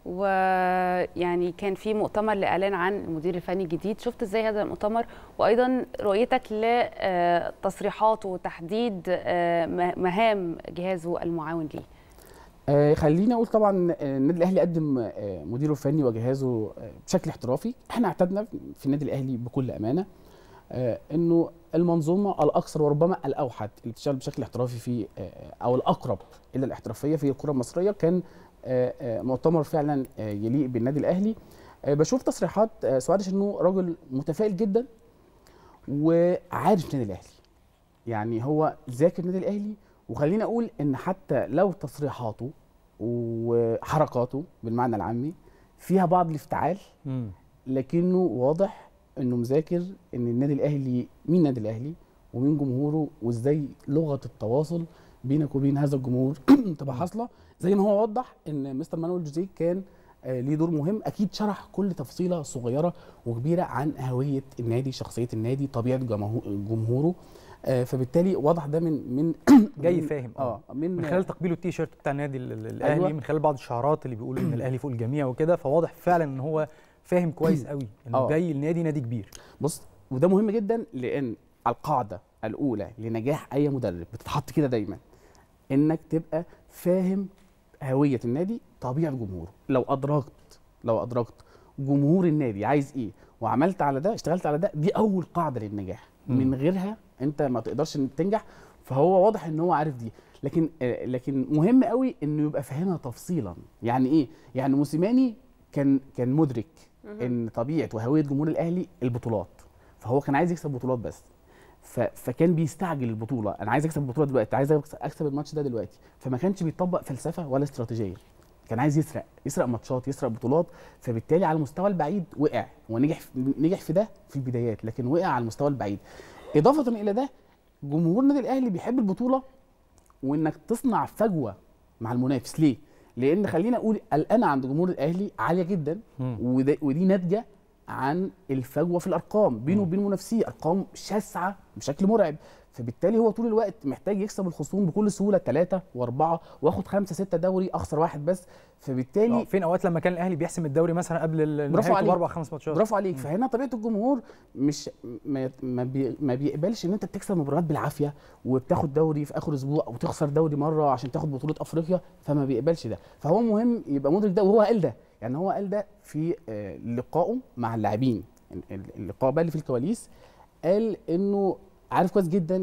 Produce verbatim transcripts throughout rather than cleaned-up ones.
ويعني كان في مؤتمر لاعلان عن المدير الفني الجديد، شفت ازاي هذا المؤتمر وايضا رؤيتك لتصريحات وتحديد مهام جهازه المعاون ليه؟ آه خليني اقول طبعا النادي الاهلي قدم آه مديره الفني وجهازه آه بشكل احترافي. احنا اعتدنا في النادي الاهلي بكل امانه آه انه المنظومه الاكثر وربما الاوحد اللي بتشتغل بشكل احترافي في آه او الاقرب الى الاحترافيه في الكره المصريه كان آه آه مؤتمر فعلا آه يليق بالنادي الاهلي. آه بشوف تصريحات آه سوادش انه راجل متفائل جدا وعارف النادي الاهلي، يعني هو ذاكر النادي الاهلي. وخليني اقول ان حتى لو تصريحاته وحركاته بالمعنى العامي فيها بعض الافتعال، لكنه واضح انه مذاكر ان النادي الاهلي مين النادي الاهلي ومين جمهوره وازاي لغه التواصل بينك وبين هذا الجمهور تبقى حاصله. زي ما هو وضح ان مستر مانويل جوزيه كان آه ليه دور مهم، اكيد شرح كل تفصيله صغيره وكبيره عن هويه النادي، شخصيه النادي، طبيعه جمهوره. آه فبالتالي واضح ده من من جاي فاهم اه من, من خلال تقبيله التيشيرت بتاع النادي الاهلي. أيوة. من خلال بعض الشعارات اللي بيقولوا ان الاهلي فوق الجميع وكده، فواضح فعلا ان هو فاهم كويس قوي انه جاي النادي نادي كبير. بص، وده مهم جدا لان القاعده الاولى لنجاح اي مدرب بتتحط كده دايما، انك تبقى فاهم هويه النادي، طبيعه جمهوره. لو ادركت لو ادركت جمهور النادي عايز ايه وعملت على ده، اشتغلت على ده، دي اول قاعده للنجاح. م. من غيرها انت ما تقدرش تنجح. فهو واضح ان هو عارف دي، لكن آه لكن مهم قوي انه يبقى فاهمها تفصيلا. يعني ايه؟ يعني موسيماني كان كان مدرك ان طبيعه وهويه جمهور الاهلي البطولات، فهو كان عايز يكسب بطولات بس، فكان بيستعجل البطوله. انا عايز اكسب البطوله دلوقتي، عايز اكسب الماتش ده دلوقتي، فما كانش بيطبق فلسفه ولا استراتيجيه، كان عايز يسرق يسرق ماتشات، يسرق بطولات. فبالتالي على المستوى البعيد وقع، ونجح نجح في ده في البدايات، لكن وقع على المستوى البعيد. اضافه الى ده، جمهور النادي الاهلي بيحب البطوله وانك تصنع فجوه مع المنافس. ليه؟ لان خلينا اقول القلقانه عند جمهور الاهلي عاليه جدا، ودي ناتجه عن الفجوه في الارقام بينه وبين منافسيه، ارقام شاسعه بشكل مرعب. فبالتالي هو طول الوقت محتاج يكسب الخصوم بكل سهوله، ثلاثه واربعه، واخد خمسه سته دوري، اخسر واحد بس. فبالتالي فين اوقات لما كان الاهلي بيحسم الدوري مثلا قبل النهائي باربع خمس ماتشات. برافو عليك. م. فهنا طبيعه الجمهور مش ما, ما, بي ما بيقبلش ان انت بتكسب مباريات بالعافيه وبتاخد دوري في اخر اسبوع او تخسر دوري مره عشان تاخد بطوله افريقيا، فما بيقبلش ده. فهو مهم يبقى مدرك ده، وهو قال ده، يعني هو قال ده في لقائه مع اللاعبين، اللقاء بقى اللي في الكواليس، قال انه عارف كويس جدا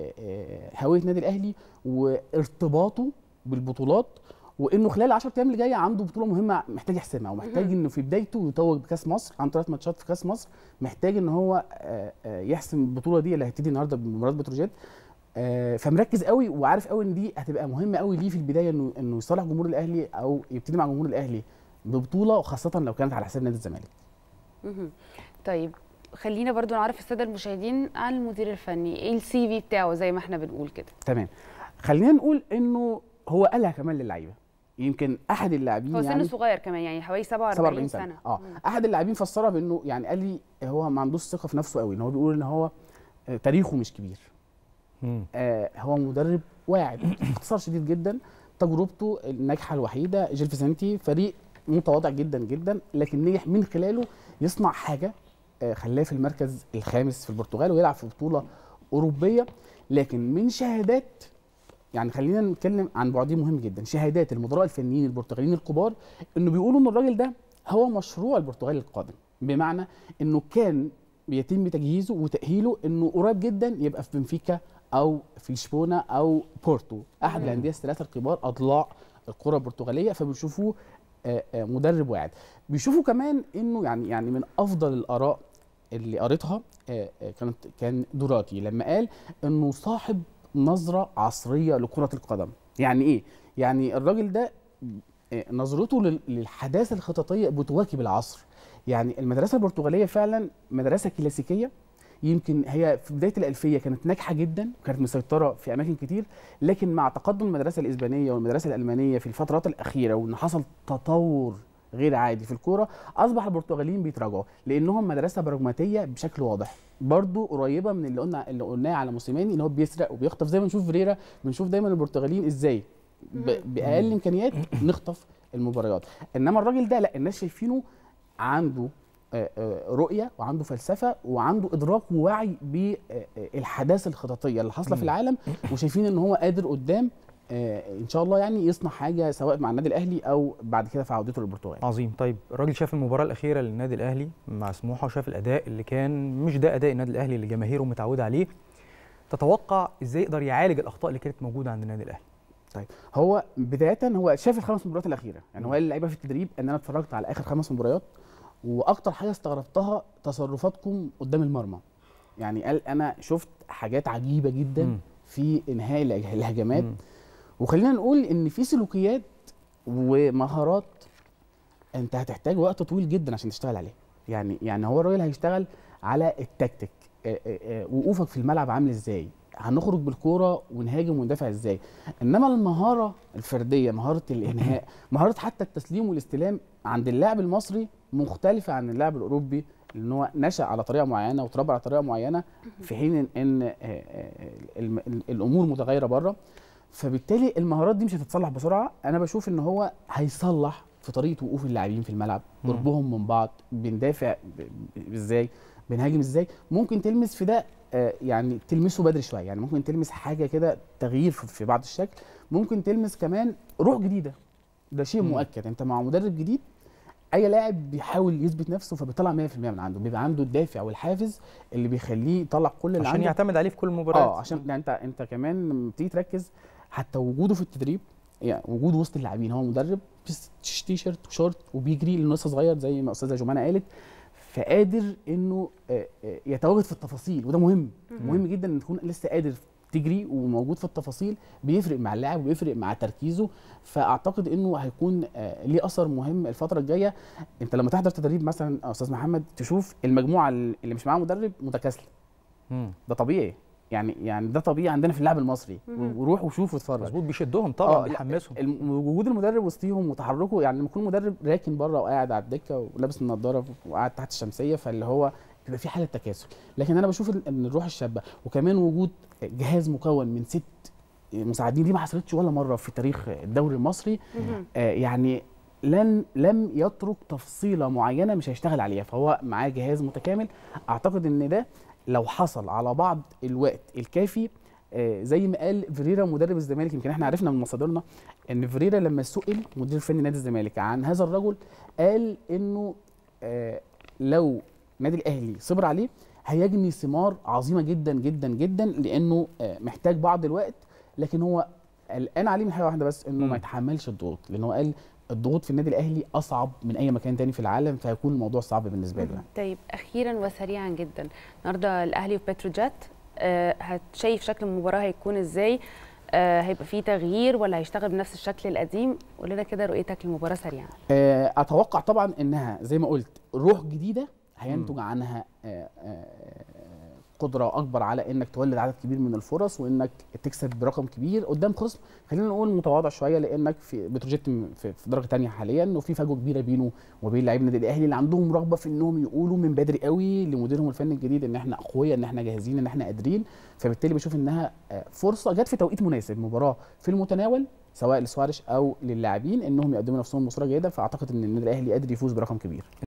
هويه النادي الاهلي وارتباطه بالبطولات، وانه خلال العشر ايام اللي جايه عنده بطوله مهمه محتاج يحسمها، ومحتاج انه في بدايته يتوج بكاس مصر، عنده ثلاث ماتشات في كاس مصر، محتاج ان هو يحسم البطوله دي اللي هتبتدي النهارده بمباراه بتروجيت. فمركز قوي وعارف قوي ان دي هتبقى مهمه قوي ليه في البدايه، انه انه يصالح جمهور الاهلي او يبتدي مع جمهور الاهلي ببطوله، وخاصه لو كانت على حساب نادي الزمالك. طيب خلينا برضو نعرف الساده المشاهدين عن المدير الفني، ايه السي في بتاعه زي ما احنا بنقول كده. تمام، خلينا نقول انه هو قالها كمان للعيبه. يمكن احد اللاعبين هو سنه يعني صغير كمان، يعني حوالي سبعة وأربعين سنه. اه مم. احد اللاعبين فسرها بانه يعني قال لي هو ما عندوش ثقه في نفسه قوي، ان هو بيقول ان هو تاريخه مش كبير. آه هو مدرب واعد باختصار شديد جدا. تجربته الناجحه الوحيده جيل فيسنتي، فريق متواضع جدا جدا، لكن نجح من خلاله يصنع حاجه آه خلاه في المركز الخامس في البرتغال ويلعب في بطوله اوروبيه. لكن من شهادات، يعني خلينا نتكلم عن بعدين مهم جدا، شهادات المدراء الفنيين البرتغاليين الكبار، انه بيقولوا ان الراجل ده هو مشروع البرتغال القادم، بمعنى انه كان بيتم تجهيزه وتاهيله انه قريب جدا يبقى في بنفيكا او في لشبونه او بورتو، احد الانديه الثلاثه الكبار اضلاع الكره البرتغاليه. فبيشوفوه مدرب واعد. بيشوفوا كمان انه يعني يعني من افضل الاراء اللي قريتها كانت كان دوراتي لما قال انه صاحب نظرة عصرية لكرة القدم. يعني ايه؟ يعني الراجل ده نظرته للحداثة الخططية بتواكب العصر. يعني المدرسة البرتغالية فعلا مدرسة كلاسيكية، يمكن هي في بداية الألفية كانت ناجحة جدا وكانت مسيطرة في أماكن كتير، لكن مع تقدم المدرسة الإسبانية والمدرسة الألمانية في الفترات الأخيرة، وإن حصل تطور غير عادي في الكوره، اصبح البرتغاليين بيتراجعوا لانهم مدرسه براجماتيه بشكل واضح، برضو قريبه من اللي قلنا اللي قلناه على موسيماني، ان هو بيسرق وبيخطف. زي ما نشوف فيريرا، بنشوف دايما البرتغاليين ازاي باقل امكانيات نخطف المباريات. انما الراجل ده لا، الناس شايفينه عنده رؤيه وعنده فلسفه وعنده ادراك ووعي بالحداثه الخططيه اللي حاصله في العالم، وشايفين ان هو قادر قدام ان شاء الله يعني يصنع حاجه سواء مع النادي الاهلي او بعد كده في عودته للبرتغال. عظيم. طيب الراجل شاف المباراه الاخيره للنادي الاهلي مع سموحه وشاف الاداء اللي كان مش ده اداء النادي الاهلي اللي جماهيره متعوده عليه، تتوقع ازاي يقدر يعالج الاخطاء اللي كانت موجوده عند النادي الاهلي؟ طيب هو بدايه هو شاف الخمس مباريات الاخيره، يعني هو قال للعيبه في التدريب ان انا اتفرجت على اخر خمس مباريات واكتر حاجه استغربتها تصرفاتكم قدام المرمى. يعني قال انا شفت حاجات عجيبه جدا م. في انهاء الهجمات، م. وخلينا نقول ان في سلوكيات ومهارات انت هتحتاج وقت طويل جدا عشان تشتغل عليها. يعني يعني هو الراجل هيشتغل على التكتيك، وقوفك في الملعب عامل ازاي، هنخرج بالكوره ونهاجم وندافع ازاي. انما المهاره الفرديه، مهاره الانهاء، مهاره حتى التسليم والاستلام عند اللاعب المصري مختلفه عن اللاعب الاوروبي، لان هو نشأ على طريقه معينه وتربى على طريقه معينه، في حين ان الامور متغيره بره. فبالتالي المهارات دي مش هتتصلح بسرعه. انا بشوف ان هو هيصلح في طريقه وقوف اللاعبين في الملعب، قربهم من بعض، بندافع ازاي، بنهاجم ازاي. ممكن تلمس في ده يعني تلمسه بدري شويه، يعني ممكن تلمس حاجه كده تغيير في بعض الشكل، ممكن تلمس كمان روح جديده. ده شيء مم. مؤكد. انت مع مدرب جديد اي لاعب بيحاول يثبت نفسه فبيطلع مية في المية من عنده، بيبقى عنده الدافع والحافز اللي بيخليه يطلع كل اللي عشان عنده، عشان يعتمد عليه في كل مباراه. اه عشان يعني انت انت كمان لما بتيجي تركز حتى وجوده في التدريب، يعني وجوده وسط اللاعبين، هو مدرب تي شيرت وشورت وبيجري لانه لسه صغير زي ما استاذه جمانه قالت، فقادر انه يتواجد في التفاصيل، وده مهم. مهم جدا ان تكون لسه قادر تجري وموجود في التفاصيل، بيفرق مع اللاعب وبيفرق مع تركيزه. فاعتقد انه هيكون ليه اثر مهم الفتره الجايه. انت لما تحضر تدريب مثلا استاذ محمد تشوف المجموعه اللي مش معاها مدرب متكاسله، ده طبيعي، يعني يعني ده طبيعي عندنا في اللاعب المصري، وروح وشوف واتفرج. مظبوط، بيشدهم طبعا، بيحمسهم. وجود المدرب وسطيهم وتحركه، يعني لما يكون مدرب راكن بره وقاعد على الدكه ولابس النضاره وقاعد تحت الشمسيه، فاللي هو بيبقى في حاله تكاسل. لكن انا بشوف ان الروح الشابه، وكمان وجود جهاز مكون من ست مساعدين، دي ما حصلتش ولا مره في تاريخ الدوري المصري. آه يعني لن لم يترك تفصيله معينه مش هيشتغل عليها، فهو معاه جهاز متكامل. اعتقد ان ده لو حصل على بعض الوقت الكافي، آه زي ما قال فيريرا مدرب الزمالك، يمكن احنا عرفنا من مصادرنا ان فيريرا لما سئل مدير فني نادي الزمالك عن هذا الرجل، قال انه آه لو النادي الاهلي صبر عليه هيجني ثمار عظيمه جدا جدا جدا، لانه آه محتاج بعض الوقت. لكن هو قلقان عليه من حاجه واحده بس، انه م. ما يتحملش الضغوط، لان هو قال الضغوط في النادي الاهلي اصعب من اي مكان تاني في العالم، فهيكون الموضوع صعب بالنسبه له. طيب اخيرا وسريعا جدا، النهارده الاهلي وبتروجيت، آه هتشايف شكل المباراه هيكون ازاي؟ آه هيبقى فيه تغيير ولا هيشتغل بنفس الشكل القديم؟ قول لنا كده رؤيتك للمباراه سريعا. آه اتوقع طبعا انها زي ما قلت روح جديده هينتج عنها آه آه قدره اكبر على انك تولد عدد كبير من الفرص، وانك تكسب برقم كبير قدام خصم خلينا نقول متواضع شويه، لانك في بتروجيت في درجه ثانيه حاليا، وفي فجوه كبيره بينه وبين لاعبي النادي الاهلي اللي عندهم رغبه في انهم يقولوا من بدري قوي لمديرهم الفني الجديد ان احنا اقوياء، ان احنا جاهزين، ان احنا قادرين. فبالتالي بشوف انها فرصه جت في توقيت مناسب، مباراه في المتناول سواء لسواريش او للاعبين انهم يقدموا نفسهم بصوره جيده. فاعتقد ان النادي الاهلي قادر يفوز برقم كبير.